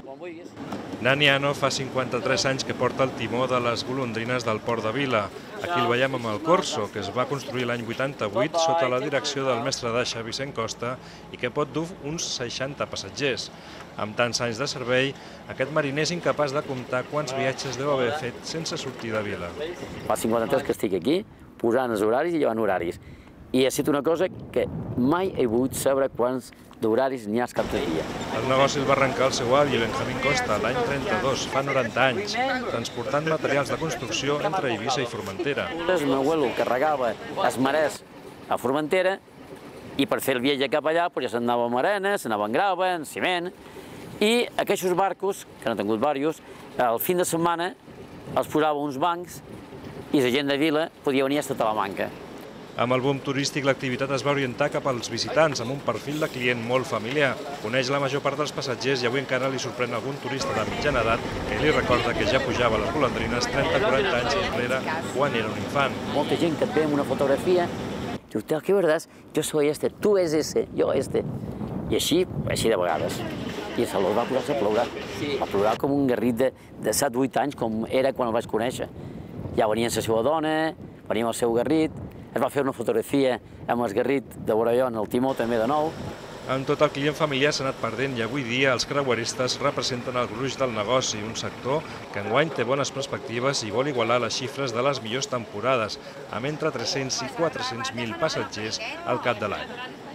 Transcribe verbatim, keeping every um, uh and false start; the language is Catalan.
Nani Ano fa cinquanta-tres anys que porta el timó de les golondrines del Port de Vila. Aquí el veiem amb el Corso, que es va construir l'any vuitanta-vuit sota la direcció del mestre d'aixa Vicent Costa i que pot dur uns seixanta passatgers. Amb tants anys de servei, aquest mariner és incapaç de comptar quants viatges deu haver fet sense sortir de Vila. Fa cinquanta-tres que estic aquí, posant els horaris i llevant horaris. I ha estat una cosa que mai he volgut saber quants d'horaris n'hi ha al cap de dia. El negoci el va arrencar el seu avi, Benjamín Costa, l'any trenta-dos, fa noranta anys, transportant materials de construcció entre Eivissa i Formentera. El meu abuelo carregava els marès a Formentera i per fer el viatge cap allà ja s'anava amb arena, s'anava amb grava, amb ciment, i aquests barcos, que n'han tingut diversos, al fin de setmana els posava uns bancs i la gent de Vila podia venir a Talamanca. Amb el boom turístic, l'activitat es va orientar cap als visitants, amb un perfil de client molt familiar. Coneix la major part dels passatgers i avui encara li sorprèn algun turista de mitjana edat que li recorda que ja pujava a les golondrines trenta o quaranta anys enrere quan era un infant. Molta gent que et ve amb una fotografia, diu, ¿qué verdad? Jo soy este, tu és ese, jo este. I així, així de vegades. I a Saló va posar-se a plorar. Va plorar com un garrit de set o vuit anys, com era quan el vaig conèixer. Ja venia amb la seva dona, venia amb el seu garrit, es va fer una fotografia amb el garrit de Borelló en el timó també de nou. Amb tot el client familiar s'ha anat perdent i avui dia els creueristes representen el gruix del negoci, un sector que enguany té bones perspectives i vol igualar les xifres de les millors temporades, amb entre tres-cents i quatre-cents mil passatgers al cap de l'any.